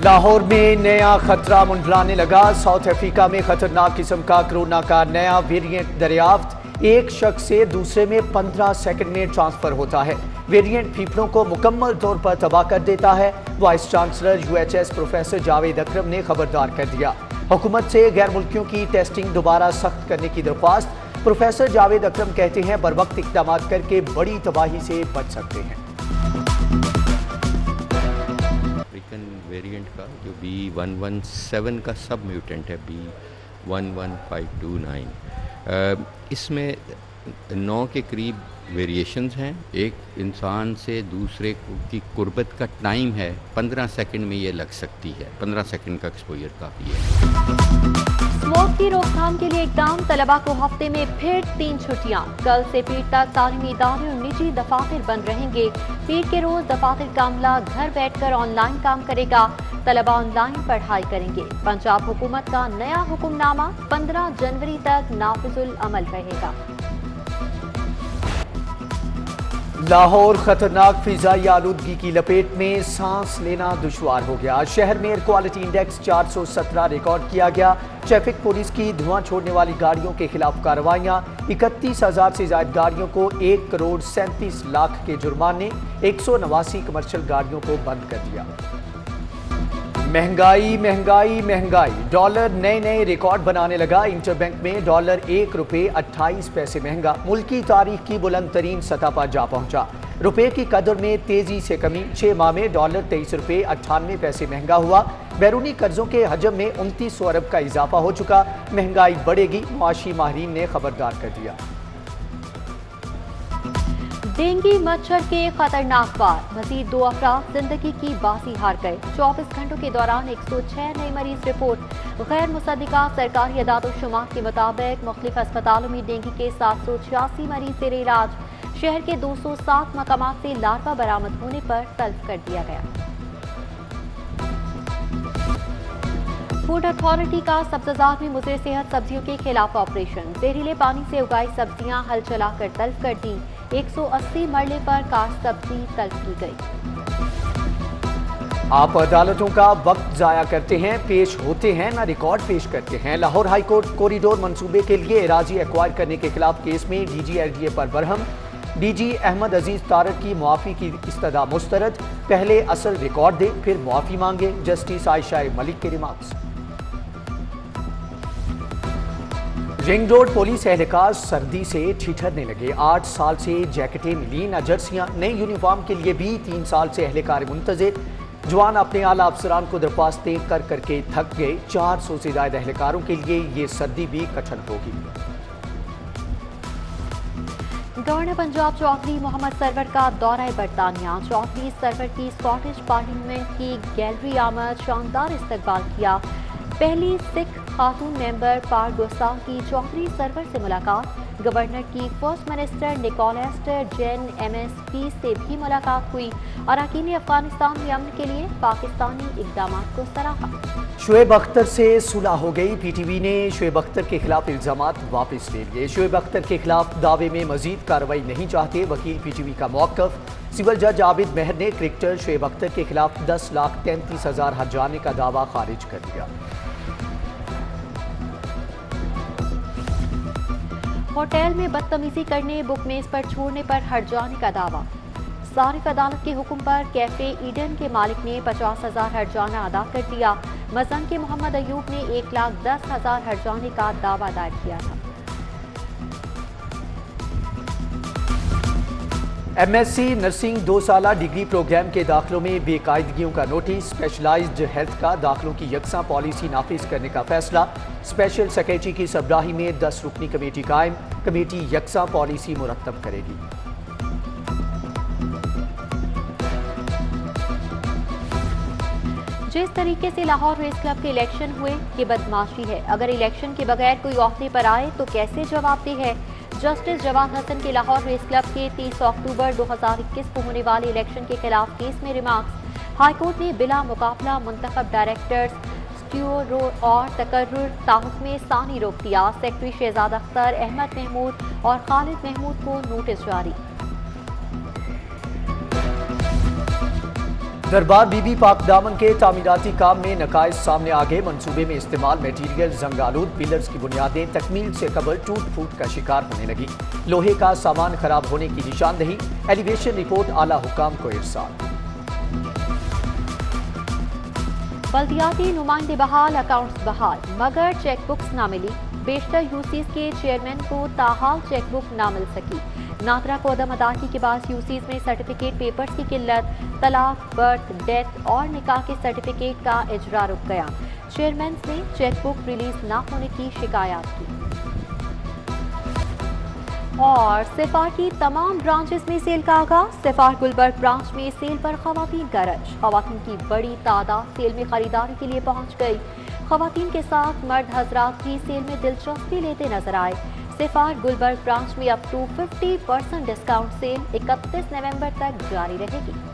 لاہور میں نیا خطرہ منڈلانے لگا۔ ساؤتھ افریقہ میں خطرناک قسم کا کورونا کا نیا ویرینٹ دریافت۔ ایک شخص سے دوسرے میں 15 سیکنڈ میں ٹرانسفر ہوتا ہے۔ ویرینٹ پھیپھڑوں کو مکمل طور پر تباہ کر دیتا ہے۔ Vice chancellor UHS professor Javed Akram نے خبردار کر دیا۔ حکومت سے غیر ملکیوں کی ٹیسٹنگ دوبارہ سخت کرنے کی درخواست۔ پروفیسر جاوید اکرم کہتے ہیں بروقت اقدامات کر کے بڑی تباہی سے بچ سکتے ہیں۔ ویریئنٹ کا جو B117 کا سب میوٹنٹ ہے B11529، اس میں 9 کے قریب ویریشنز ہیں۔ ایک انسان سے دوسرے کی قربت کا ٹائم ہے 15 سیکنڈ میں یہ لگ سکتی ہے۔ 15 سیکنڈ کا ایکسپوجر کافی ہے۔ اسموک کی روک تھام کے لیے اقدام۔ طلباء کو ہفتے میں پھر 3 چھٹیاں۔ کل سے پیر تک تعلیمی ادارے اور نجی دفاتر بند رہیں گے۔ پیر کے روز دفاتر کا عملہ گھر بیٹھ کر آن لائن کام کرے گا۔ طلباء آن لائن پڑھائی کریں گے۔ پنجاب حکومت کا نیا حکم نامہ 15 جنوری تک نافذ العمل رہے گا۔ لاہور خطرناک فضائی آلودگی کی لپیٹ میں، سانس لینا دشوار ہو گیا۔ شہر میں ایئر کوالٹی انڈیکس 417 ریکارڈ کیا گیا۔ ٹریفک پولیس کی دھواں چھوڑنے والی گاڑیوں کے خلاف کارروائیاں۔ 31,000 سے زائد گاڑیوں کو 1 کروڑ 37 لاکھ کے جرمانے۔ 189 کمرشل گاڑیوں کو بند کر دیا۔ مہنگائی مہنگائی مہنگائی، ڈالر نئے ریکارڈ بنانے لگا۔ انٹر بینک میں ڈالر 1 روپے 28 پیسے مہنگا، ملکی تاریخ کی بلند ترین سطح پر جا پہنچا۔ روپے کی قدر میں تیزی سے کمی، 6 ماہ میں ڈالر 23 روپے 98 پیسے مہنگا ہوا۔ بیرونی قرضوں کے حجم میں 2900 ارب کا اضافہ ہو چکا۔ مہنگائی بڑھے گی، معاشی ماہرین نے خبردار کر دیا۔ ڈینگی مچھر کے خطرناک وار، مزید 2 افراد زندگی کی بازی ہار گئے۔ 24 گھنٹوں کے دوران 106 نئے مریض رپورٹ۔ غیر مصدقہ سرکاری اعداد و شمار کے مطابق مختلف اسپتالوں میں ڈینگی کے 786 مریض زیر علاج۔ شہر کے 207 مقامات سے لاروا برآمد ہونے پر طلب کر دیا گیا۔ فوڈ اتھارٹی کا سبززار میں مضر صحت سبزیوں کے خلاف آپریشن۔ زہریلے پانی سے اگائی سبزیاں ہل چلا کر تلف کر دی۔ 180 مرلے پر کاشت سبزی تلف کی گئی۔ آپ عدالتوں کا وقت ضائع کرتے ہیں، پیش ہوتے ہیں نہ ریکارڈ پیش کرتے ہیں۔ لاہور ہائی کورٹ کوریڈور منصوبے کے لیے اراضی ایکوائر کرنے کے خلاف کیس میں DG LDA پر برہم۔ DG احمد عزیز طارق کی معافی کی استدعا مسترد۔ پہلے اصل ریکارڈ دے پھر معافی مانگے، جسٹس عائشہ ملک کے ریمارکس۔ رنگ روڈ پولیس اہلکار سردی سے ٹھٹھرنے لگے۔ 8 سال سے جیکٹیں ملیں نہ جرسیاں، نئی یونیفارم کے لیے بھی 3 سال سے اہلکار منتظر۔ جوان اپنے اعلیٰ افسران کو درخواستیں کر کے تھک گئے۔ 400 سے زائد اہلکاروں کے لیے یہ سردی بھی کٹھن ہوگی۔ گورنر پنجاب چودھری محمد سرور کا دورہ برطانیہ۔ چودھری سرور کی اسکاٹش پارلیمنٹ کی گیلری آمد، شاندار استقبال کیا۔ پہلی سکھ خاتون ممبر پارگوسا کی چودھری سرور سے ملاقات۔ گورنر کی فرسٹ منسٹر نکولاسٹ جین MSP سے بھی ملاقات ہوئی۔ اراکین افغانستان میں امن کے لیے پاکستانی اقدامات کو سراہا۔ شعیب اختر سے صلح ہو گئی۔ PTV نے شعیب اختر کے خلاف الزامات واپس لے لیے۔ شعیب اختر کے خلاف دعوے میں مزید کارروائی نہیں چاہتے، وکیل PTV کا موقف۔ سول جج عابد مہر نے کرکٹر شعیب اختر کے خلاف 10,33,000 ہرجانے کا دعویٰ خارج کر دیا۔ ہوٹل میں بدتمیزی کرنے، بک میز پر چھوڑنے پر ہرجانے کا دعویٰ۔ صارف عدالت کے حکم پر کیفے ایڈن کے مالک نے 50,000 ہرجانہ ادا کر دیا۔ مزن کے محمد ایوب نے 1,10,000 ہرجانے کا دعویٰ دائر کیا تھا۔ MSc نرسنگ 2 سالہ ڈگری پروگرام کے داخلوں میں بے قاعدگیوں کا نوٹس۔ اسپیشلائزڈ ہیلتھ کا داخلوں کی یکساں پالیسی نافذ کرنے کا فیصلہ۔ اسپیشل سیکریٹری کی سربراہی میں 10 رکنی کمیٹی قائم۔ کمیٹی یکساں پالیسی مرتب کرے گی۔ جس طریقے سے لاہور ریس کلب کے الیکشن ہوئے، یہ بدمعاشی ہے۔ اگر الیکشن کے بغیر کوئی عہدے پر آئے تو کیسے جواب دہ ہے؟ جسٹس جواد حسن کے لاہور ریس کلب کے 30 اکتوبر 2021 کو ہونے والے الیکشن کے خلاف کیس میں ریمارکس۔ ہائی کورٹ نے بلا مقابلہ منتخب ڈائریکٹرز سٹیورو اور تقرر تاحکم ثانی روک دیا۔ سیکرٹری شہزاد اختر، احمد محمود اور خالد محمود کو نوٹس جاری۔ दरबार बीबी पाक दामन के तामीराती काम में नकाइस सामने आ गए। मंसूबे में इस्तेमाल मटीरियल जंगालूद पिलर्स की बुनियादें तकमील से कबल टूट फूट का शिकार होने लगी। लोहे का सामान खराब होने की निशानदही। एलिवेशन रिपोर्ट आला हुकाम को इरसाल। बल्दियाती नुमाइंदे बहाल, अकाउंट्स बहाल, मगर चेकबुक्स ना मिली। बेशतर यूसीज के चेयरमैन को ताहाल चेकबुक ना मिल सकी। नादरा को अदम अदायगी के बाद यूसीज में सर्टिफिकेट पेपर्स की किल्लत, तलाक, बर्थ, डेथ और निकाह के सर्टिफिकेट का इजरा रुक गया। चेयरमैन ने चेकबुक रिलीज ना होने की शिकायत की। और सिफार की तमाम ब्रांचेस में सेल का आगाज। सिफार गुलबर्ग ब्रांच में सेल पर खवातीन गरज। खवातीन की बड़ी तादाद सेल में खरीदारी के लिए पहुंच गई। खवातीन के साथ मर्द हजरात भी सेल में दिलचस्पी लेते नजर आए। सिफार गुलबर्ग ब्रांच में अप टू 50% डिस्काउंट सेल 31 नवंबर तक जारी रहेगी।